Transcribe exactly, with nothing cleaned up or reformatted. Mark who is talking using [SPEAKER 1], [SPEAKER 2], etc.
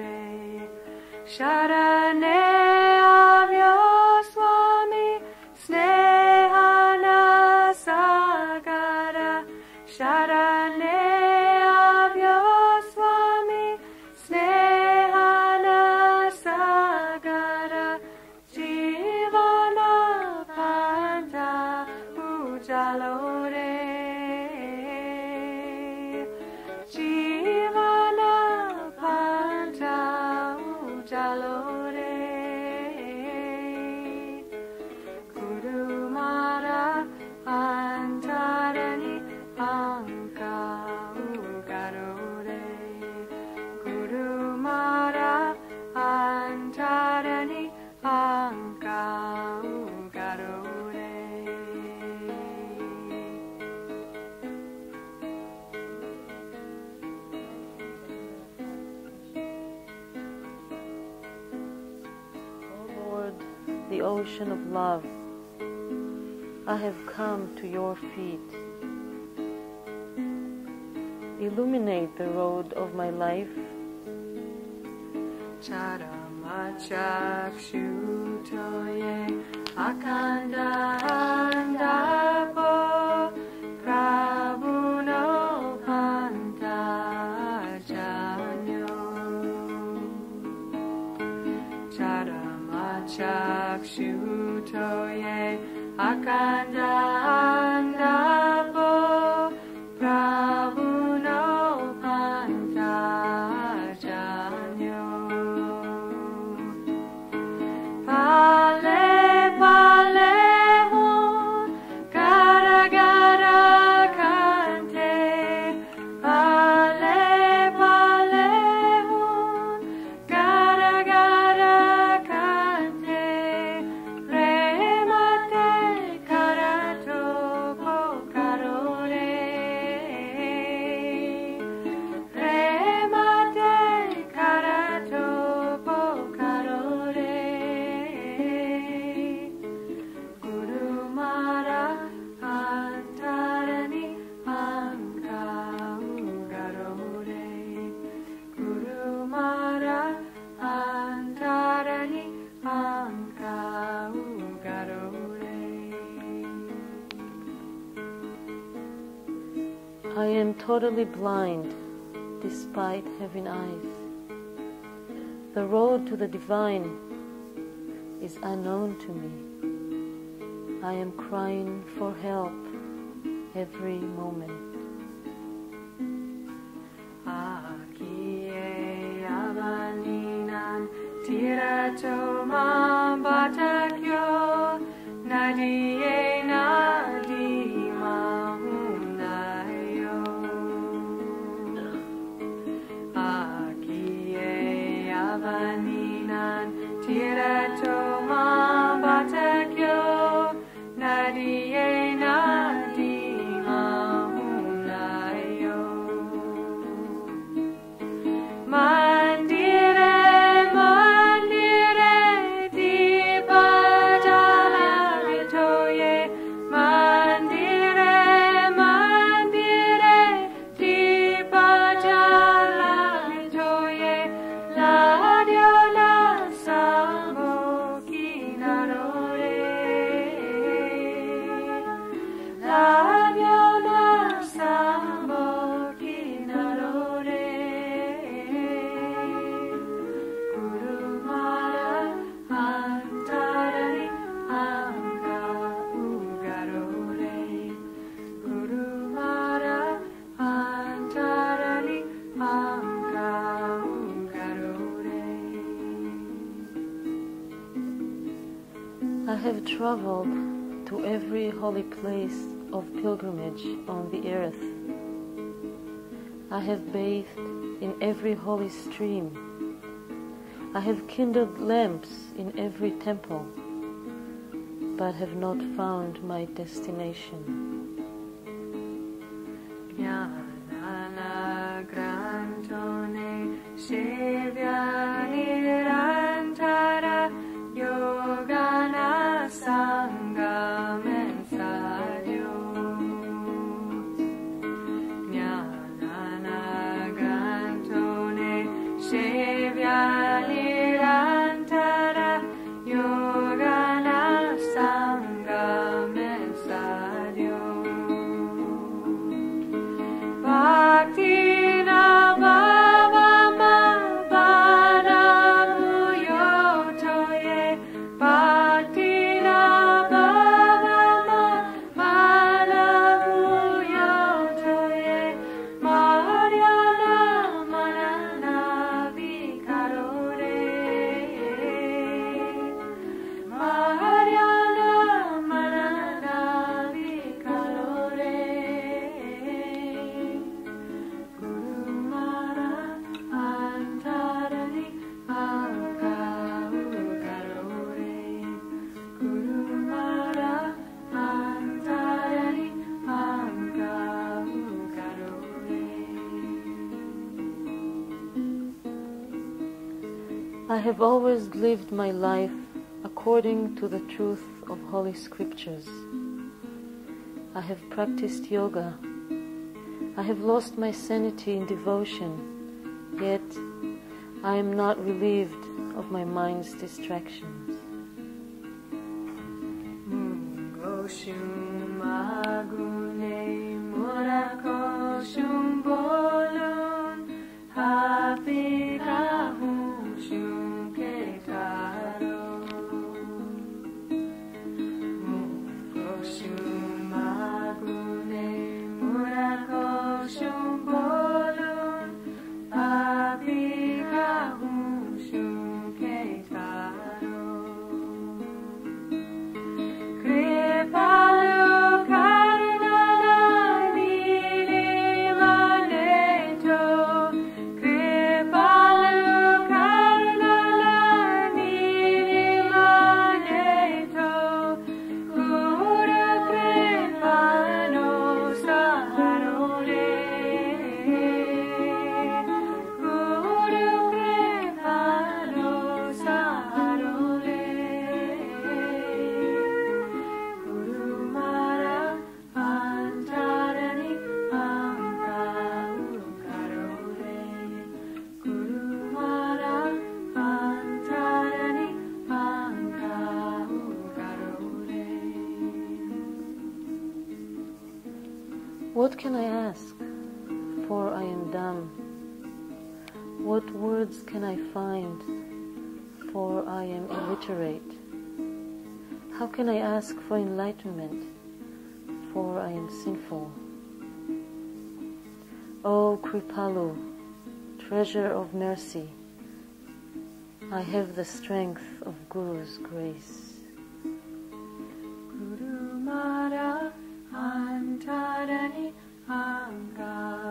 [SPEAKER 1] Sharane avyo Swami snehana sagara. Sharane avyo Swami snehana sagara. Jivana panta ujalore. Jivana panta ujalore. Guru Mara antarani anka ugarore. Guru Mara antarani anka ugarore.
[SPEAKER 2] The ocean of love, I have come to your feet. Illuminate the road of my life.
[SPEAKER 1] Charamachakshutoye akanda andapo prabhuno pantajanyo. Charamachakshutoye akanda andapo prabhuno pantajanyo. Pale pale hun gara gara kante. Pale pale hun gara gara kante. Remate karato pokarore. Remate karato pokarore. Guru Mara antarani anka ugarore. Guru Mara antarani anka ugarore.
[SPEAKER 2] I am totally blind despite having eyes. The road to the divine is unknown to me. I am crying for help every moment.
[SPEAKER 1] Akiye avaninan tirato mambatakyo. Nadiye nadi mahunayo. Akiye avaninan tirato mambatakyo. Nadiye nadi mahunayo. Mandire mandire dipajala vitoye. Mandire mandire dipajala vitoye. Ladyo la sambo kinarore. Ladyo la sambo kinarore. Guru Mara antarani anka ugarore. Guru Mara antarani anka ugarore.
[SPEAKER 2] I have traveled to every holy place of pilgrimage on the earth. I have bathed in every holy stream. I have kindled lamps in every temple, but have not found my destination.
[SPEAKER 1] Jnana grantone sevya nirantara yogana sangha mensayo. Jnana grantone sevya
[SPEAKER 2] I have always lived my life according to the truth of Holy Scriptures. I have practiced yoga. I have lost my sanity in devotion, yet I am not relieved of my mind's distractions. What can I ask, for I am dumb? What words can I find, for I am illiterate? How can I ask for enlightenment, for I am sinful? O Kripalu, treasure of mercy, I have the strength of Guru's grace. Guru Mara Antarani Anga